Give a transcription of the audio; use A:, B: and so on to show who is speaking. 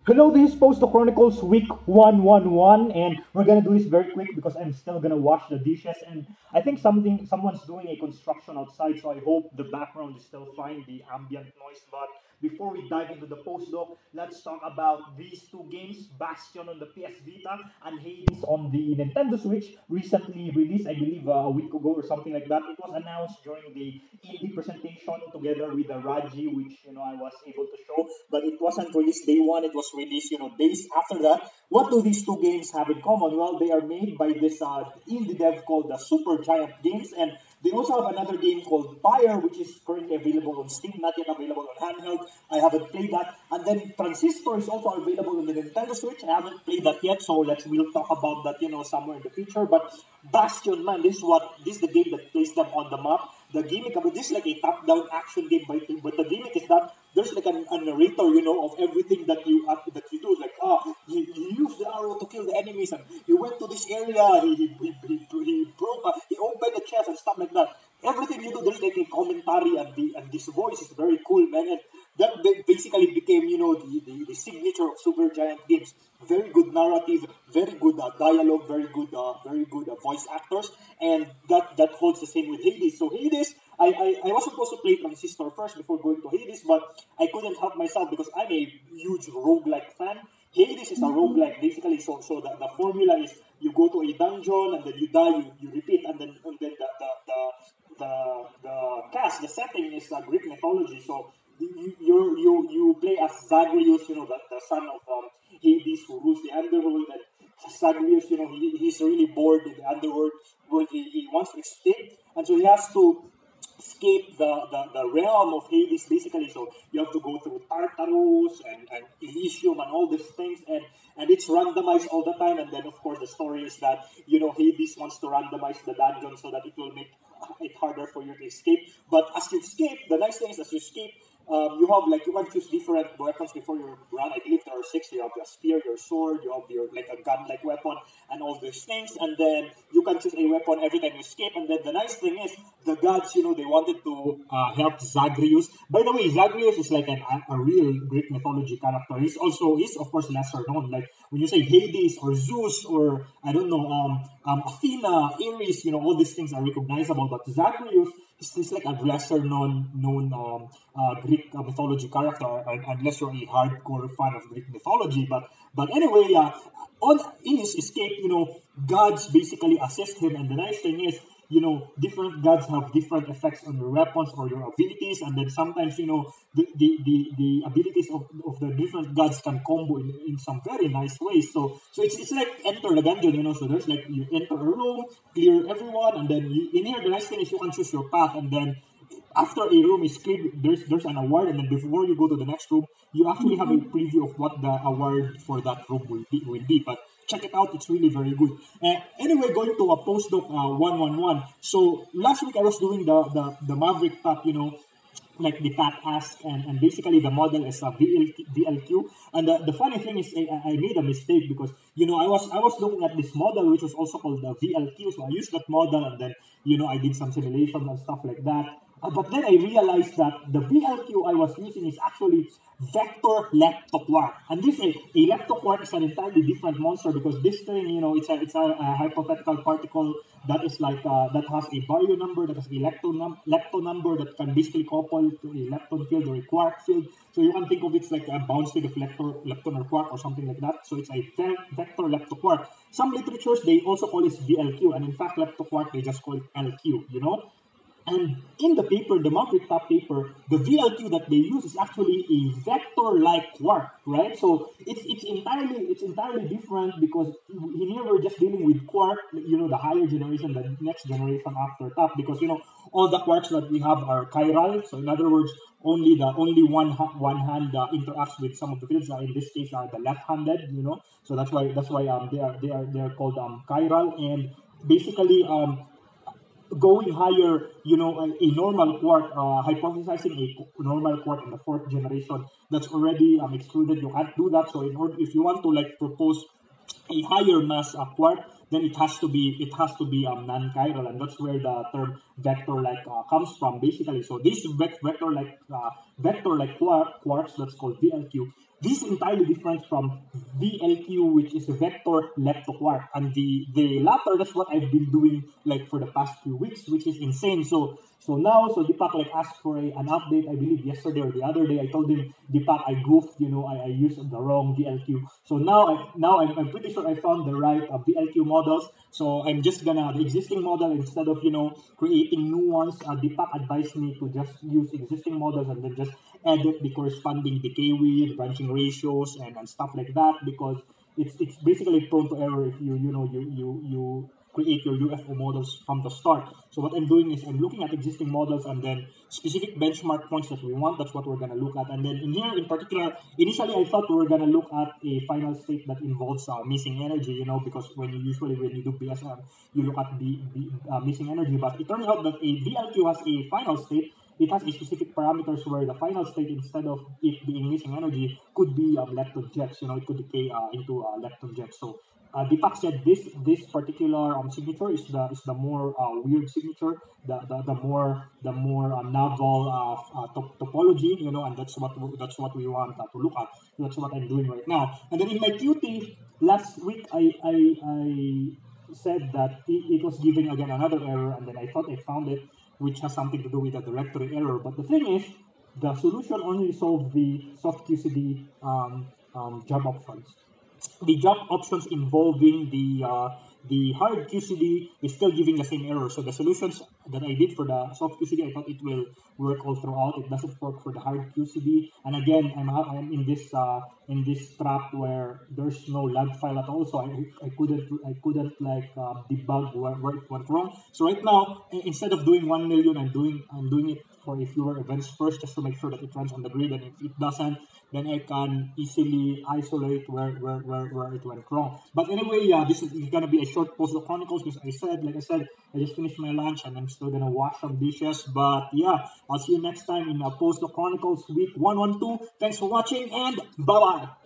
A: Hello, this is Postdoc Chronicles week 111, and we're gonna do this very quick because I'm still gonna wash the dishes, and I think someone's doing a construction outside, so I hope the background is still fine, the ambient noise. But before we dive into the postdoc, let's talk about these two games: Bastion on the PS Vita and Hades on the Nintendo Switch, recently released, I believe, a week ago or something like that. It was announced during the indie presentation together with the Raji, which I was able to show, but it wasn't released day one. It was released days after that. What do these two games have in common? Well, they are made by this indie dev called the Super Giant Games, and they also have another game called Fire, which is currently available on Steam, not yet available on handheld. I haven't played that. And then Transistor is also available on the Nintendo Switch. I haven't played that yet, so we'll talk about that somewhere in the future. But Bastion, man, this is the game that placed them on the map. The gimmick of it, this is like a top-down action game, but the gimmick is that there's like a narrator, of everything that you do. Like, he used the arrow to kill the enemies, and he went to this area, he broke, he opened the chest and stuff like that. Everything you do, there's like a commentary, and this voice is very cool, man. And that basically became, the signature of Super Giant Games. Very good narrative, very good dialogue, very good voice actors, and that holds the same with Hades. So Hades, I was supposed to play Transistor first before going to Hades, but I couldn't help myself because I'm a huge roguelike fan. Hades is a roguelike basically, so the formula is you go to a dungeon and then you die, you repeat, and then the cast, the setting is Greek mythology. So you play as Zagreus, the son of Hades who rules the underworld, and Zagreus, he's really bored in the underworld world. He wants to escape, and so he has to escape the realm of Hades basically. So you have to go through Tartarus and Elysium and all these things, and it's randomized all the time. And then of course the story is that Hades wants to randomize the dungeon so that it will make it harder for you to escape. But as you escape, the nice thing is as you escape, you can choose different weapons before you run. I believe there are six. You have your spear, your sword, you have your like a gun-like weapon, and all these things. And then you can choose a weapon every time you escape. And then the nice thing is the gods, they wanted to help Zagreus. By the way, Zagreus is like a real Greek mythology character. He's of course lesser known. Like when you say Hades or Zeus or I don't know, Athena, Ares, all these things are recognizable. But Zagreus is like a lesser known Greek mythology character, unless you're a hardcore fan of Greek mythology. But anyway, on in his escape, gods basically assist him, and the nice thing is, different gods have different effects on your weapons or your abilities, and then sometimes, the abilities of the different gods can combo in some very nice ways. So it's like enter the dungeon, so there's like you enter a room, clear everyone, and then in here the nice thing is you can choose your path, and then after a room is cleared, there's an award, and then before you go to the next room, you actually have a preview of what the award for that room will be. But check it out; it's really very good. Anyway, going to a postdoc 111. So last week I was doing the Maverick top, like the Pat ask, and basically the model is a VLQ. And the funny thing is, I made a mistake because I was looking at this model which was also called the VLQ. So I used that model, and then I did some simulations and stuff like that. But then I realized that the VLQ I was using is actually vector leptoquark, and this a leptoquark is an entirely different monster because this thing, it's a hypothetical particle that is like that has a baryon number, that has a lepton number that can basically couple to a lepton field or a quark field. So you can think of it like a bounce field of lepton or quark or something like that. So it's a vector leptoquark. Some literatures they also call it VLQ, and in fact leptoquark they just call it LQ. And in the paper, the Maverick top paper, the VLQ that they use is actually a vector-like quark, right? So it's entirely different because here we're just dealing with quark, the higher generation, the next generation after top, because all the quarks that we have are chiral. So in other words, only one hand interacts with some of the fields. In this case, the left-handed, So that's why they are called chiral, and basically going higher, a normal quark, hypothesizing a normal quark in the fourth generation, that's already excluded. You can't do that. So in order, if you want to like propose a higher mass quark, then it has to be non-chiral, and that's where the term vector-like comes from, basically. So this vector-like quarks, that's called VLQ. This is entirely different from VLQ, which is a vector leptoquark, and the latter, that's what I've been doing like for the past few weeks, which is insane. So Deepak like asked for an update, I believe yesterday or the other day. I told him, Deepak, I goofed, I used the wrong VLQ. So I'm pretty sure I found the right VLQ models. So I'm just gonna, the existing model, instead of creating new ones, Deepak advised me to just use existing models and then just edit the corresponding decay width, branching ratios, and stuff like that, because it's basically prone to error if you create your UFO models from the start. So what I'm doing is I'm looking at existing models and then specific benchmark points that we want. That's what we're going to look at. And then in here in particular, initially I thought we were going to look at a final state that involves missing energy, because when you do BSM, you look at the missing energy. But it turns out that a VLQ has a final state. It has a specific parameters where the final state, instead of it being missing energy, could be lepton jets. It could decay into lepton jets. So Deepak said this particular signature is the more weird signature, the more novel topology, and that's what we want to look at. That's what I'm doing right now. And then in my QT last week, I said that it was giving again another error, and then I thought I found it, which has something to do with a directory error. But the thing is, the solution only solved the soft QCD job options. The job options involving the hard QCD is still giving the same error. So the solutions that I did for the soft QCD, I thought it will work all throughout. It doesn't work for the hard QCD. And again, I'm in this trap where there's no log file at all. So I couldn't like debug where it went wrong. So right now, instead of doing 1 million, I'm doing it for a fewer events first, just to make sure that it runs on the grid. And if it doesn't, then I can easily isolate where it went wrong. But anyway, this is gonna be a short Postdoc Chronicles, because like I said, I just finished my lunch and I'm still gonna wash some dishes. But yeah, I'll see you next time in Postdoc Chronicles week 112. Thanks for watching, and bye bye.